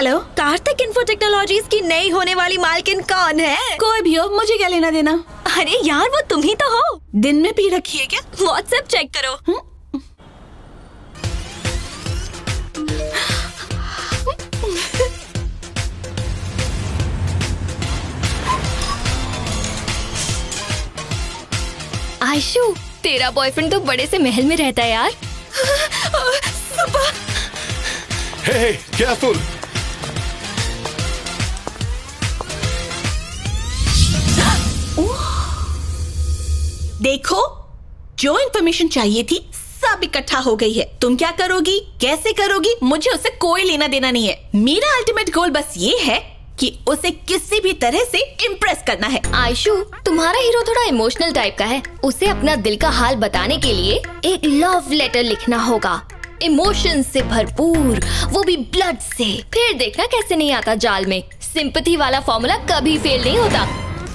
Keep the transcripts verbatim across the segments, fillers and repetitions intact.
Hello, Kartik info technologies की नई होने वाली मालकिन कौन है? कोई भी हो, मुझे क्या लेना देना। अरे यार, वो तुम ही तो हो। दिन में पी रखी है क्या? व्हाट्सएप चेक करो। हुँ? आयशु, तेरा बॉयफ्रेंड तो बड़े से महल में रहता है यार। Hey, careful. देखो, जो इन्फॉर्मेशन चाहिए थी सब इकट्ठा हो गई है। तुम क्या करोगी, कैसे करोगी, मुझे उससे कोई लेना देना नहीं है। मेरा अल्टीमेट गोल बस ये है कि उसे किसी भी तरह से इम्प्रेस करना है। आयशु, तुम्हारा हीरो थोड़ा इमोशनल टाइप का है। उसे अपना दिल का हाल बताने के लिए एक लव लेटर लिखना होगा, इमोशन से भरपूर, वो भी ब्लड से। फिर देखना कैसे नहीं आता जाल में। सिंपैथी वाला फॉर्मूला कभी फेल नहीं होता।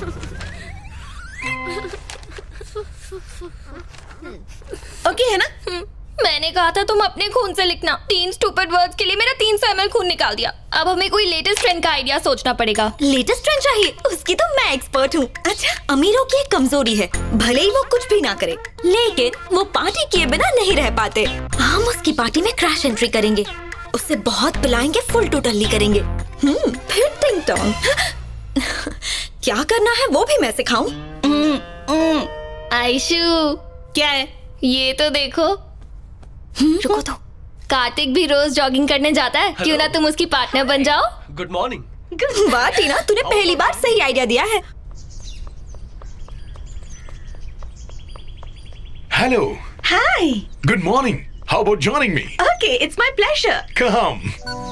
ओके है ना? मैंने कहा था तुम अपने खून से लिखना। तीन स्टूपिड वर्ड्स के लिए मेरा तीन सौ एम एल खून निकाल दिया। अब हमें कोई लेटेस्ट ट्रेंड का आइडिया सोचना पड़ेगा। लेटेस्ट ट्रेंड चाहिए? उसकी तो मैं एक्सपर्ट हूँ। अच्छा, अमीरों की एक कमजोरी है, भले ही वो कुछ भी ना करे, लेकिन वो पार्टी किए बिना नहीं रह पाते। हम उसकी पार्टी में क्रैश एंट्री करेंगे, उसे बहुत पिलाएंगे, फुल टोटली करेंगे। हम्म, फिर टिंग टोंग। क्या करना है वो भी मैं सिखाऊं? आयशु, क्या है? ये तो देखो। रुको तो, कार्तिक भी रोज जॉगिंग करने जाता है। क्यों ना तुम उसकी पार्टनर बन जाओ? Good morning. वाह टीना, तूने पहली बार सही आइडिया दिया है। Hello. Hi. Good morning. How about joining me? Okay, it's my pleasure. Come.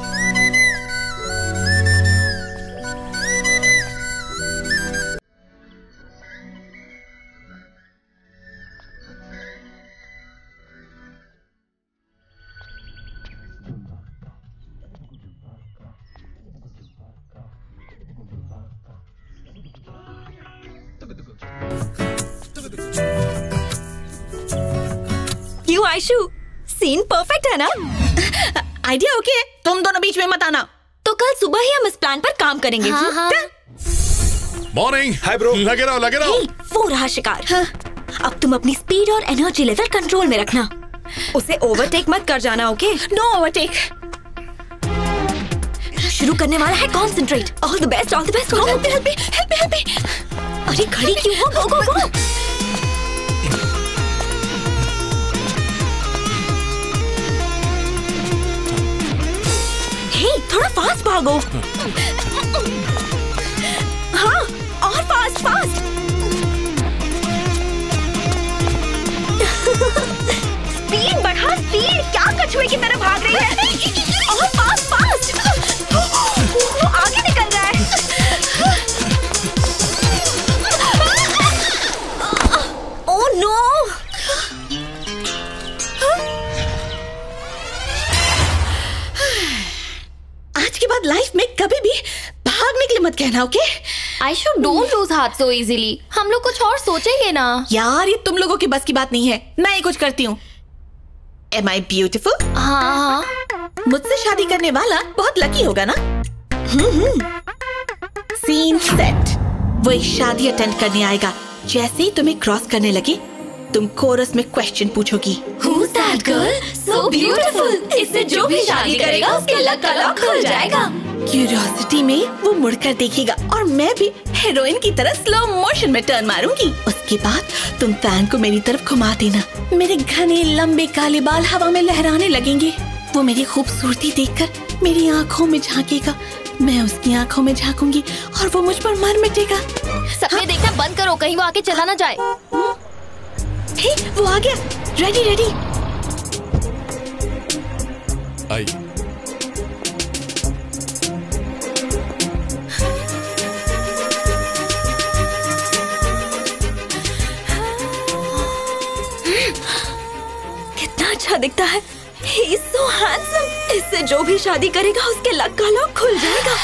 क्यों आयशु, सीन परफेक्ट है ना? आइडिया ओके है, तुम दोनों बीच में मत आना। तो कल सुबह ही हम इस प्लान पर काम करेंगे। हाँ, हाँ। मॉर्निंग। Hi bro. लगे रहो, लगे रहो। वो रहा शिकार। हाँ। अब तुम अपनी स्पीड और एनर्जी लेवल कंट्रोल में रखना। उसे ओवरटेक मत कर जाना, ओके? No overtake. शुरू करने वाला है, concentrate. All the best, all the best. Help me, help me, help me, help me. अरे खड़ी क्यों हो? गो गो गो। हे, थोड़ा फास्ट भागो। हाँ, और फास्ट फास्ट। स्पीड बढ़ा, स्पीड। क्या कछुए की तरह भाग रही है? और फास्ट फास्ट। वो आगे निकल रहा है। Oh no. आज के बाद लाइफ में कभी भी भागने के लिए मत कहना, okay? Ayshu, don't lose heart so easily. हम लोग कुछ और सोचेंगे ना। यार, ये तुम लोगों की बस की बात नहीं है। मैं ही कुछ करती हूँ। Am I beautiful? हाँ हाँ। मुझसे शादी करने वाला बहुत लकी होगा ना? Scene set. वो एक शादी अटेंड करने आएगा। जैसे ही तुम्हें क्रॉस करने लगे, तुम कोरस में क्वेश्चन पूछोगी। Who's that girl? So beautiful. इससे जो भी शादी करेगा उसके लक का लॉक खुल जाएगा। क्यूरियोसिटी में वो मुड़कर देखेगा और मैं भी हीरोइन की तरह स्लो मोशन में टर्न मारूंगी। उसके बाद तुम फैन को मेरी तरफ घुमा देना। मेरे घने लंबे काले बाल हवा में लहराने लगेंगे। वो मेरी खूबसूरती देखकर मेरी आँखों में झांकेगा। मैं उसकी आँखों में झांकूंगी और वो मुझ पर मर मिटेगा। सपने हाँ? देखना बंद करो, कहीं वो आके चला ना जाए। हे, वो आ गया। Ready ready. आई। कितना अच्छा दिखता है। He is so handsome. इससे जो भी शादी करेगा उसके लक का लॉक खुल जाएगा।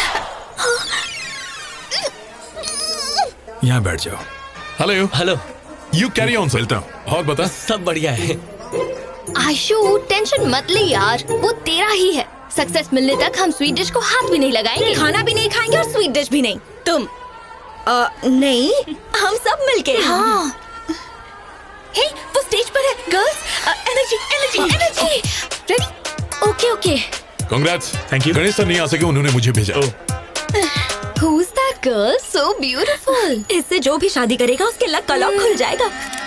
यहाँ बैठ जाओ। Hello. Hello. You carry on. चलता हूँ। और बता। सब बढ़िया है। आयशु, टेंशन मत ले यार, वो तेरा ही है। सक्सेस मिलने तक हम स्वीट डिश को हाथ भी नहीं लगाएंगे। खाना भी नहीं खाएंगे और स्वीट डिश भी नहीं। तुम आ, नहीं, हम सब मिलके। हाँ। हे, वो स्टेज पर है। Girls, energy energy energy. Ready? Okay okay. Congrats. Thank you. Ganesh sir नहीं आ सके, उन्होंने मुझे भेजा। Who's that girl? So beautiful. इससे जो भी शादी करेगा उसके लक का लॉक खुल जाएगा।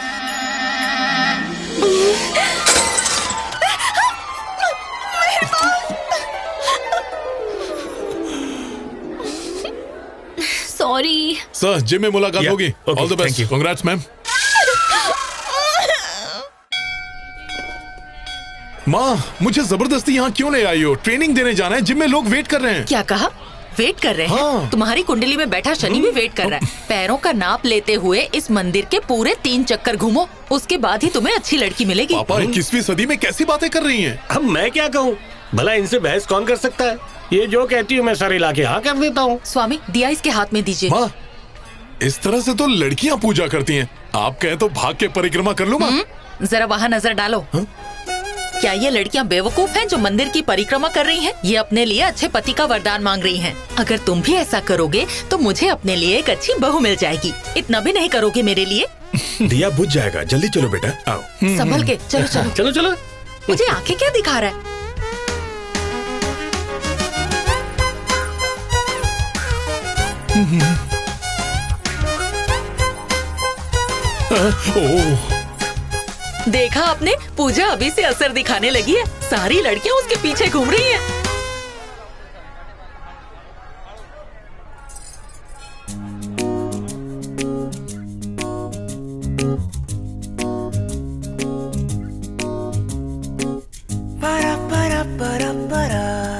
सॉरी। सर जिम में मुलाकात Yeah, होगी। okay, all the thank best. you. Congrats ma'am. माँ, मुझे जबरदस्ती यहाँ क्यों ले आई हो? ट्रेनिंग देने जाना है, जिम में लोग वेट कर रहे हैं। क्या कहा? वेट कर रहे हैं? हाँ। तुम्हारी कुंडली में बैठा शनि भी वेट कर रहा है। पैरों का नाप लेते हुए इस मंदिर के पूरे तीन चक्कर घूमो, उसके बाद ही तुम्हें अच्छी लड़की मिलेगी। पापा इक्कीसवीं सदी में कैसी बातें कर रही हैं? अब मैं क्या कहूँ? भला इनसे बहस कौन कर सकता है? ये जो कहती हूँ मैं सारी लाके हाँ कर देता हूँ। स्वामी, दिया इसके हाथ में दीजिए। माँ, इस तरह से तो लड़कियाँ पूजा करती हैं। आप कहें तो भाग के परिक्रमा कर लूँ माँ? जरा वहाँ नजर डालो। हाँ? क्या ये लड़कियाँ बेवकूफ हैं जो मंदिर की परिक्रमा कर रही हैं? ये अपने लिए अच्छे पति का वरदान मांग रही हैं। अगर तुम भी ऐसा करोगे तो मुझे अपने लिए एक अच्छी बहू मिल जाएगी। इतना भी नहीं करोगे मेरे लिए? दिया बुझ जाएगा, जल्दी चलो बेटा, आओ। संभल के चलो चलो। चलो चलो। मुझे आंखें क्या दिखा रहा है? ओह, देखा आपने, पूजा अभी से असर दिखाने लगी है। सारी लड़कियां उसके पीछे घूम रही हैं। Para para para para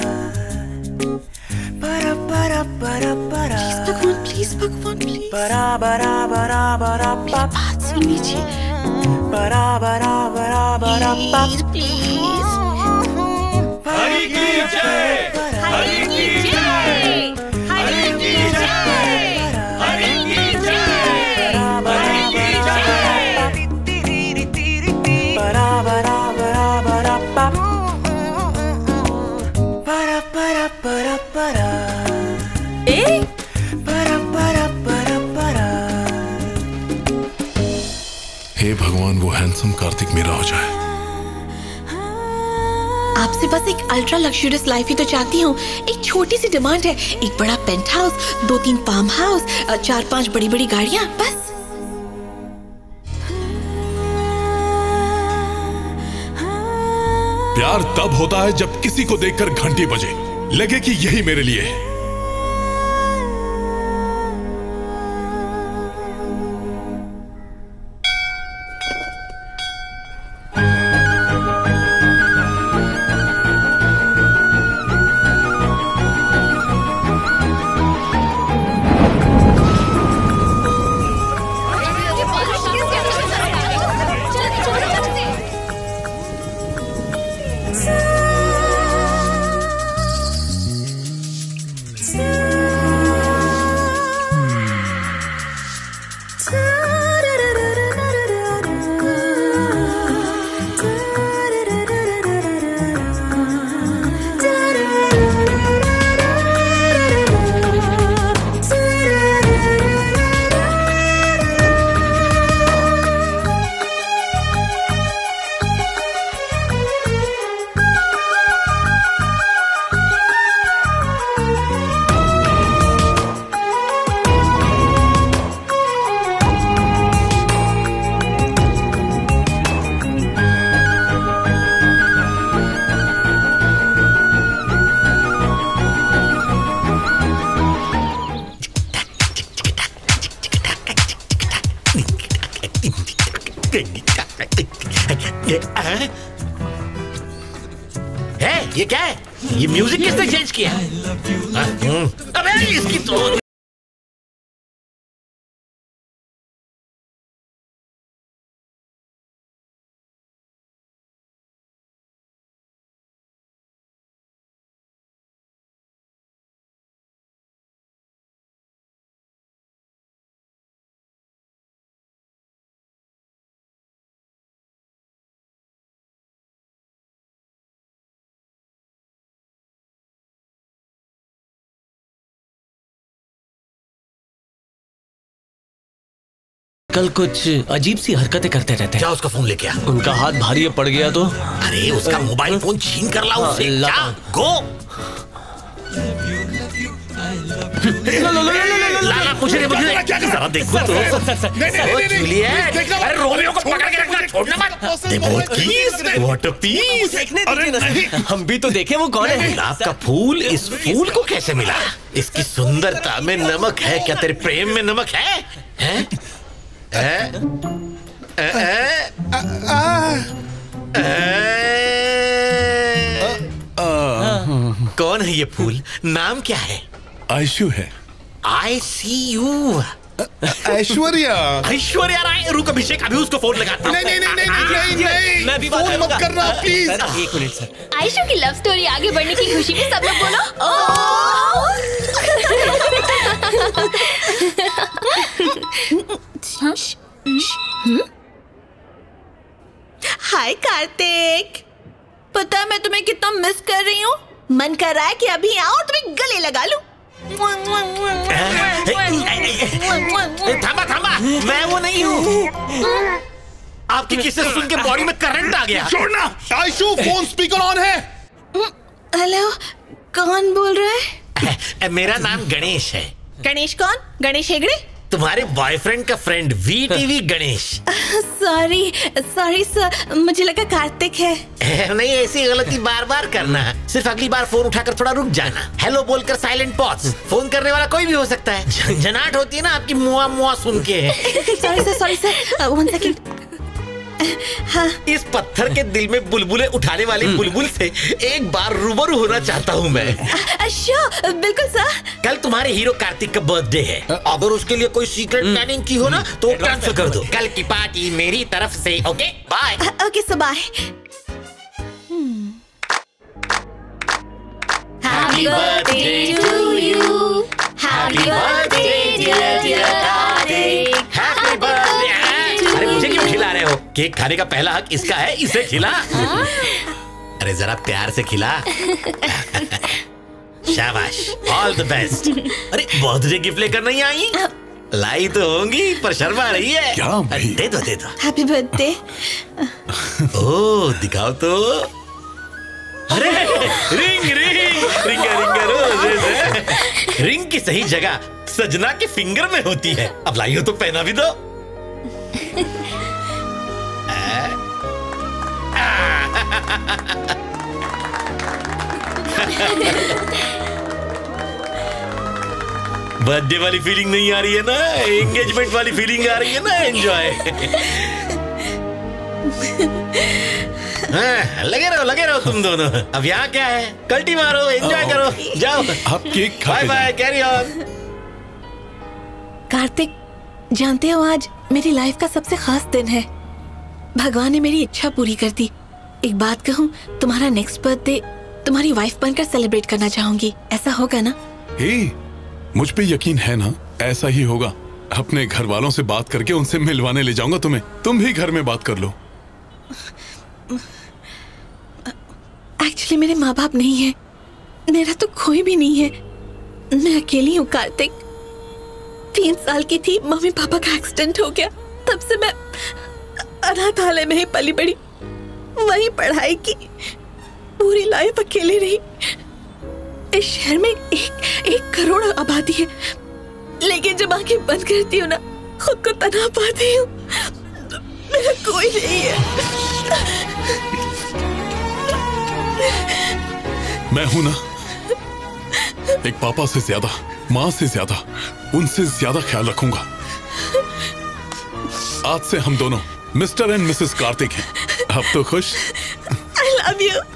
para para para para भगवान प्लीज, भगवान please, para para para para pa बात सुन लीजिए para para para para pa please. Hari की जय हरि की जय हरि की जय हरि की जय हरि की जय para para para para pa para para para para ए, para para para para हे भगवान, वो हैंडसम कार्तिक मेरा हो जाए। आपसे बस एक अल्ट्रा लग्जरियस लाइफ ही तो चाहती हूँ। एक छोटी सी डिमांड है, एक बड़ा पेंट हाउस, दो तीन फार्म हाउस, चार पांच बड़ी बड़ी गाड़ियाँ, बस। प्यार तब होता है जब किसी को देखकर घंटी बजे, लगे कि यही मेरे लिए है। है ये क्या है? ये म्यूजिक किसने चेंज किया? हाँ, हम्म, अबे इसकी तो आजकल कुछ अजीब सी हरकतें करते रहते हैं। जा उसका फोन लेके आ। उनका हाथ भारी पड़ गया तो? अरे उसका मोबाइल फोन छीन कर ला उससे। जा, गो। लाला मुझे नहीं, मुझे नहीं। जरा देखो तो। जूलियट, अरे रोमियो को पकड़ के रखना, छोड़ना मत। डेमोट कीज, व्हाट अ पीस। अरे नहीं, हम भी तो देखें वो कौन है। गुलाब का फूल इस फूल को कैसे मिला? इसकी सुंदरता में नमक है क्या? तेरे प्रेम में नमक है? हैं? हैं? कौन है ये फूल? नाम क्या है? आयशु है। I see you. Aishwarya. Aishwarya Rai. रुक अभिषेक, अभी उसको फोन लगाता हूँ। नहीं नहीं नहीं नहीं नहीं, मैं भी फोन मत करना प्लीज। एक मिनट सर। आयशु की लव स्टोरी आगे बढ़ने की खुशी में सब लोग बोलो हाय कार्तिक, पता है मैं तुम्हें कितना मिस कर रही हूँ। मन कर रहा है कि अभी आओ और तुम्हें गले लगा लूं। थामा थामा, मैं वो नहीं हूँ। आपकी किसे सुन के बॉडी में करंट आ गया। छोड़ना। आयशु, फोन स्पीकर ऑन है। हेलो, कौन बोल रहा है? मेरा नाम गणेश है। गणेश कौन? गणेश हेगड़े? तुम्हारे बॉयफ्रेंड का friend, V TV Ganesh. Sorry sorry sir, मुझे लगा कार्तिक है। नहीं, ऐसी गलती बार बार करना। सिर्फ अगली बार फोन उठाकर थोड़ा रुक जाना। हेलो बोलकर साइलेंट पॉज। फोन करने वाला कोई भी हो सकता है। झंझनाहट होती है ना आपकी मुआ मुआ सुन के। Sorry sir, sorry sir, one second. हाँ। इस पत्थर के दिल में बुलबुलें उठाने वाले बुलबुल से एक बार रूबरू होना चाहता हूँ मैं। अच्छा, बिल्कुल सर। कल तुम्हारे हीरो कार्तिक का बर्थडे है। अगर उसके लिए कोई सीक्रेट प्लानिंग की हो ना तो कैंसिल कर दो। कल की पार्टी मेरी तरफ से। Okay bye. Okay sir, bye. Happy birthday to you. Happy birthday dear dear Karthik. Happy birthday. अरे मुझे क्यों खिला रहे हो? केक खाने का पहला हक इसका है, इसे खिला। अरे जरा प्यार से खिला। शाबाश, ऑल द बेस्ट। अरे बर्थडे गिफ्ट लेकर नहीं आई? लाई तो होंगी पर शर्मा रही है। क्या भाई? दे दो दे दो। Happy birthday. ओह दिखाओ तो। अरे रिंग रिंग रिंगा रिंगा रोजेस है। रिंग की सही जगह सजना के फिंगर में होती है। अब लाइयो तो पहना भी दो। बर्थडे वाली फीलिंग नहीं आ रही है ना? एंगेजमेंट वाली फीलिंग आ रही है ना? एंजॉय। हाँ, लगे रहो लगे रहो तुम दोनों। अब यहाँ क्या है? कल्टी मारो, एंजॉय करो, जाओ। आप cake bye bye, carry on. Karthik, जानते हो आज मेरी लाइफ का सबसे खास दिन है। भगवान ने मेरी इच्छा पूरी कर दी। एक बात कहूँ, तुम्हारा नेक्स्ट बर्थडे तुम्हारी वाइफ बनकर सेलिब्रेट करना चाहूंगी। ऐसा होगा ना? हे, मुझ पे यकीन है ना? ऐसा ही होगा। अपने घर वालों से बात करके उनसे मिलवाने ले जाऊंगा तुम्हें। तुम भी घर में बात कर लो। एक्चुअली मेरे माँ बाप नहीं है, मेरा तो कोई भी नहीं है। मैं अकेली हूँ कार्तिक। तीन साल की थी, मम्मी पापा का एक्सीडेंट हो गया। तब से मैं अनाथालय में ही पली बड़ी, वही पढ़ाई की, पूरी लाइफ अकेले रही। इस शहर में एक एक करोड़ आबादी है, लेकिन जब आंखें बंद करती हूँ ना, खुद को तना पाती हूँ। मेरा कोई नहीं है। मैं हूं ना, एक पापा से ज्यादा, माँ से ज्यादा, उनसे ज्यादा ख्याल रखूंगा। आज से हम दोनों मिस्टर एंड मिसेस कार्तिक हैं। अब तो खुश? I love you.